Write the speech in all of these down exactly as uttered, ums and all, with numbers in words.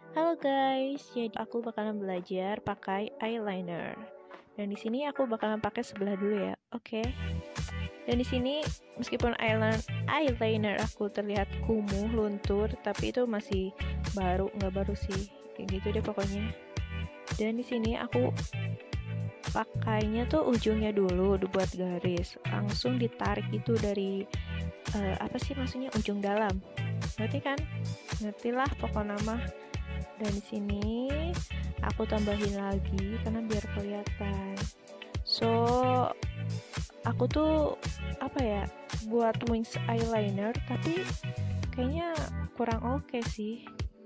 Halo guys, jadi aku bakalan belajar pakai eyeliner. Dan di sini aku bakalan pakai sebelah dulu ya. Oke. Dan di sini meskipun eyeliner eyeliner aku terlihat kumuh, luntur, tapi itu masih baru, nggak baru sih. Kayak gitu deh pokoknya. Dan di sini aku pakainya tuh ujungnya dulu dibuat garis, langsung ditarik itu dari uh, apa sih maksudnya ujung dalam. Ngerti kan? Ngertilah pokok nama. Dan di sini aku tambahin lagi karena biar kelihatan. So aku tuh apa ya, buat wings eyeliner tapi kayaknya kurang oke okay sih.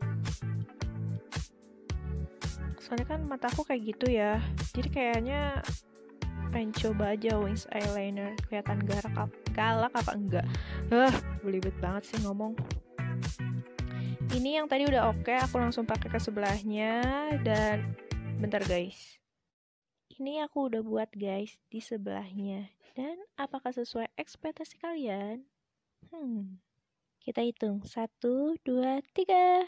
Soalnya kan mataku kayak gitu ya. Jadi kayaknya pengen coba aja wings eyeliner, kelihatan galak galak apa enggak. Hah, belibet banget sih ngomong. Ini yang tadi udah oke, aku langsung pakai ke sebelahnya. Dan bentar guys, ini aku udah buat guys di sebelahnya. Dan apakah sesuai ekspektasi kalian? Hmm, kita hitung satu, dua, tiga.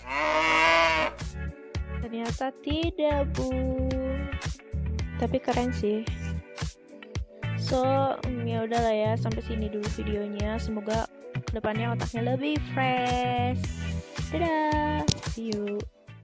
Ternyata tidak, bu. Tapi keren sih. So, ya udahlah ya, sampai sini dulu videonya. Semoga kedepannya otaknya lebih fresh. Dadah, see you.